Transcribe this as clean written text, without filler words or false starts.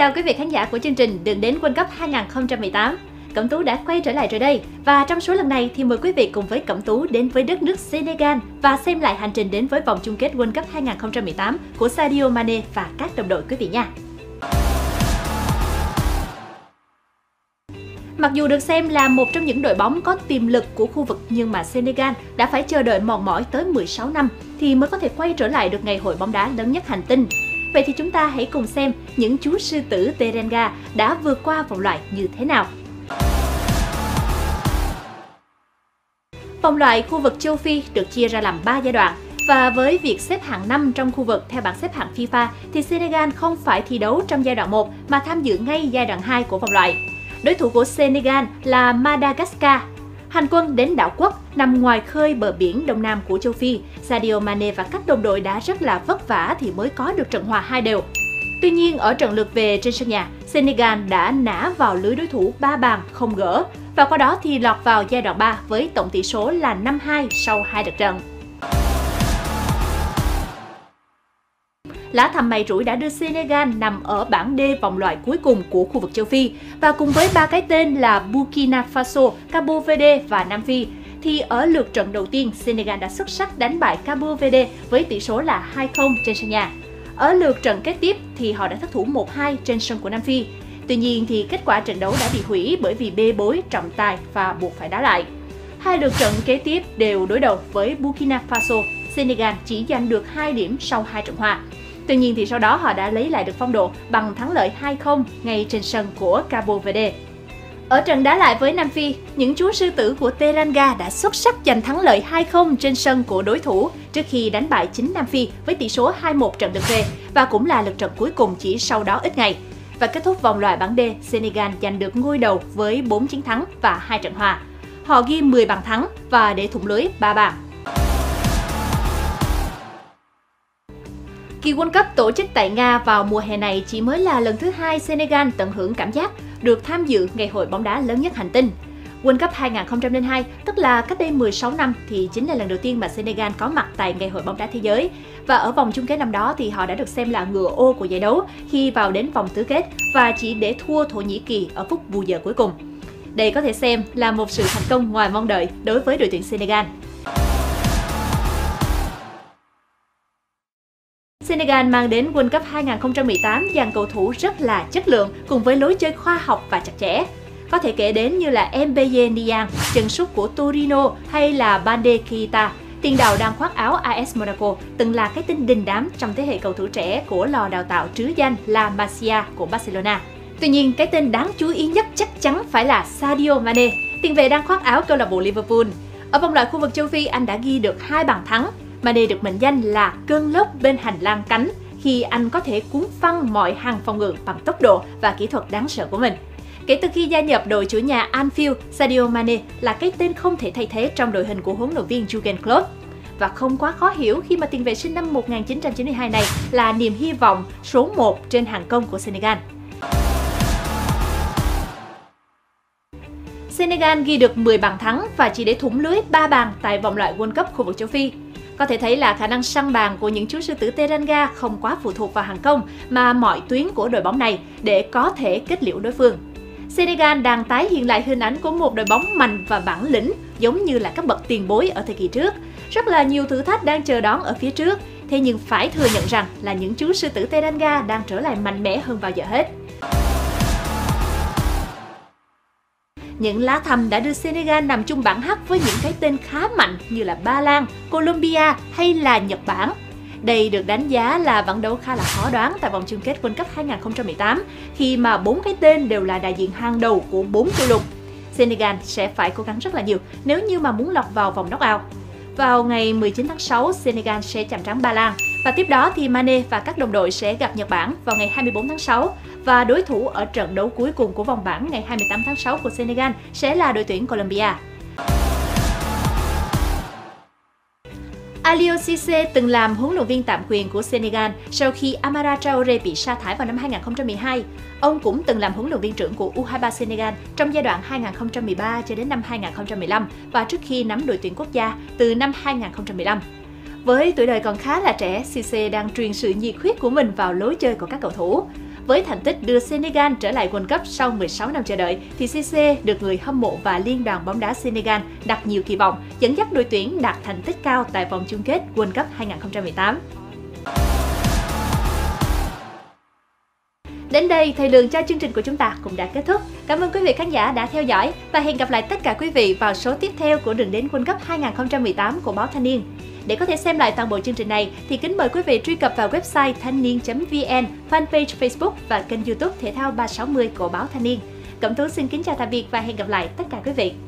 chào quý vị khán giả của chương trình Đường đến World Cup 2018. Cẩm Tú đã quay trở lại rồi đây và trong số lần này thì mời quý vị cùng với Cẩm Tú đến với đất nước Senegal và xem lại hành trình đến với vòng chung kết World Cup 2018 của Sadio Mane và các đồng đội quý vị nha. Mặc dù được xem là một trong những đội bóng có tiềm lực của khu vực nhưng mà Senegal đã phải chờ đợi mòn mỏi tới 16 năm thì mới có thể quay trở lại được ngày hội bóng đá lớn nhất hành tinh. Vậy thì chúng ta hãy cùng xem những chú sư tử Teranga đã vượt qua vòng loại như thế nào. Vòng loại khu vực châu Phi được chia ra làm 3 giai đoạn. Và với việc xếp hạng 5 trong khu vực theo bảng xếp hạng FIFA thì Senegal không phải thi đấu trong giai đoạn 1 mà tham dự ngay giai đoạn 2 của vòng loại. Đối thủ của Senegal là Madagascar. Hành quân đến đảo quốc nằm ngoài khơi bờ biển đông nam của châu Phi, Sadio Mane và các đồng đội đã rất là vất vả thì mới có được trận hòa 2-2. Tuy nhiên, ở trận lượt về trên sân nhà, Senegal đã nã vào lưới đối thủ 3 bàn không gỡ và qua đó thì lọt vào giai đoạn 3 với tổng tỷ số là 5-2 sau 2 lượt trận. Lá thăm may rủi đã đưa Senegal nằm ở bảng D vòng loại cuối cùng của khu vực châu Phi và cùng với 3 cái tên là Burkina Faso, Cabo Verde và Nam Phi thì ở lượt trận đầu tiên Senegal đã xuất sắc đánh bại Cabo Verde với tỷ số là 2-0 trên sân nhà. Ở lượt trận kế tiếp thì họ đã thất thủ 1-2 trên sân của Nam Phi. Tuy nhiên thì kết quả trận đấu đã bị hủy bởi vì bê bối trọng tài và buộc phải đá lại. Hai lượt trận kế tiếp đều đối đầu với Burkina Faso, Senegal chỉ giành được 2 điểm sau 2 trận hòa. Tuy nhiên thì sau đó họ đã lấy lại được phong độ bằng thắng lợi 2-0 ngay trên sân của Cabo Verde. Ở trận đá lại với Nam Phi, những chú sư tử của Teranga đã xuất sắc giành thắng lợi 2-0 trên sân của đối thủ trước khi đánh bại chính Nam Phi với tỷ số 2-1 trận lượt về và cũng là lượt trận cuối cùng chỉ sau đó ít ngày. Và kết thúc vòng loại bảng D, Senegal giành được ngôi đầu với 4 chiến thắng và 2 trận hòa. Họ ghi 10 bàn thắng và để thủng lưới 3 bàn. Kỳ World Cup tổ chức tại Nga vào mùa hè này chỉ mới là lần thứ 2 Senegal tận hưởng cảm giác được tham dự ngày hội bóng đá lớn nhất hành tinh. World Cup 2002, tức là cách đây 16 năm thì chính là lần đầu tiên mà Senegal có mặt tại ngày hội bóng đá thế giới. Và ở vòng chung kết năm đó thì họ đã được xem là ngựa ô của giải đấu khi vào đến vòng tứ kết và chỉ để thua Thổ Nhĩ Kỳ ở phút bù giờ cuối cùng. Đây có thể xem là một sự thành công ngoài mong đợi đối với đội tuyển Senegal. Senegal mang đến World Cup 2018 dàn cầu thủ rất là chất lượng cùng với lối chơi khoa học và chặt chẽ. Có thể kể đến như là Mbeye Niang, chân sút của Torino hay là Bande Keita, tiền đạo đang khoác áo AS Monaco, từng là cái tên đình đám trong thế hệ cầu thủ trẻ của lò đào tạo trứ danh La Masia của Barcelona. Tuy nhiên, cái tên đáng chú ý nhất chắc chắn phải là Sadio Mane, tiền vệ đang khoác áo câu lạc bộ Liverpool. Ở vòng loại khu vực châu Phi, anh đã ghi được 2 bàn thắng. Mane được mệnh danh là cơn lốc bên hành lang cánh khi anh có thể cuốn phăng mọi hàng phòng ngự bằng tốc độ và kỹ thuật đáng sợ của mình. Kể từ khi gia nhập đội chủ nhà Anfield, Sadio Mane là cái tên không thể thay thế trong đội hình của huấn luyện viên Jurgen Klopp. Và không quá khó hiểu khi mà tiền vệ sinh năm 1992 này là niềm hy vọng số 1 trên hàng công của Senegal. Senegal ghi được 10 bàn thắng và chỉ để thủng lưới 3 bàn tại vòng loại World Cup khu vực châu Phi. Có thể thấy là khả năng săn bàn của những chú sư tử Teranga không quá phụ thuộc vào hàng công mà mọi tuyến của đội bóng này để có thể kết liễu đối phương. Senegal đang tái hiện lại hình ảnh của một đội bóng mạnh và bản lĩnh giống như là các bậc tiền bối ở thời kỳ trước. Rất là nhiều thử thách đang chờ đón ở phía trước, thế nhưng phải thừa nhận rằng là những chú sư tử Teranga đang trở lại mạnh mẽ hơn bao giờ hết. Những lá thăm đã đưa Senegal nằm chung bảng H với những cái tên khá mạnh như là Ba Lan, Colombia hay là Nhật Bản. Đây được đánh giá là ván đấu khá là khó đoán tại vòng chung kết World Cup 2018 khi mà 4 cái tên đều là đại diện hàng đầu của 4 châu lục. Senegal sẽ phải cố gắng rất là nhiều nếu như mà muốn lọt vào vòng knock-out. Vào ngày 19 tháng 6, Senegal sẽ chạm trán Ba Lan và tiếp đó thì Mane và các đồng đội sẽ gặp Nhật Bản vào ngày 24 tháng 6 và đối thủ ở trận đấu cuối cùng của vòng bảng ngày 28 tháng 6 của Senegal sẽ là đội tuyển Colombia. Aliou Cissé từng làm huấn luyện viên tạm quyền của Senegal sau khi Amara Traoré bị sa thải vào năm 2012. Ông cũng từng làm huấn luyện viên trưởng của U23 Senegal trong giai đoạn 2013 cho đến năm 2015 và trước khi nắm đội tuyển quốc gia từ năm 2015. Với tuổi đời còn khá là trẻ, Cissé đang truyền sự nhiệt huyết của mình vào lối chơi của các cầu thủ. Với thành tích đưa Senegal trở lại World Cup sau 16 năm chờ đợi, thì Cissé được người hâm mộ và Liên đoàn bóng đá Senegal đặt nhiều kỳ vọng, dẫn dắt đội tuyển đạt thành tích cao tại vòng chung kết World Cup 2018. Đến đây, thời lượng cho chương trình của chúng ta cũng đã kết thúc. Cảm ơn quý vị khán giả đã theo dõi và hẹn gặp lại tất cả quý vị vào số tiếp theo của Đường đến World Cup 2018 của báo Thanh niên. Để có thể xem lại toàn bộ chương trình này thì kính mời quý vị truy cập vào website thanh niên.vn, fanpage Facebook và kênh YouTube Thể thao 360 của báo Thanh niên. Cẩm Tú xin kính chào tạm biệt và hẹn gặp lại tất cả quý vị.